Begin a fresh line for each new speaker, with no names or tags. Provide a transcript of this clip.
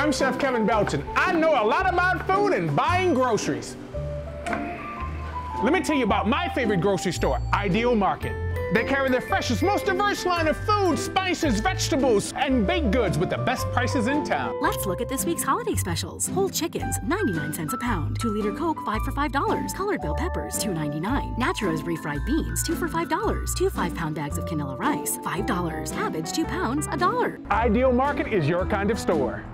I'm Chef Kevin Belton. I know a lot about food and buying groceries. Let me tell you about my favorite grocery store, Ideal Market. They carry the freshest, most diverse line of food, spices, vegetables, and baked goods with the best prices in town.
Let's look at this week's holiday specials. Whole chickens, 99 cents a pound. 2-liter Coke, 5 for $5. Colored bell peppers, $2.99. Naturo's refried beans, 2 for $5. 2 5-pound bags of quinoa rice, $5. Cabbage, 2 pounds, $1.
Ideal Market is your kind of store.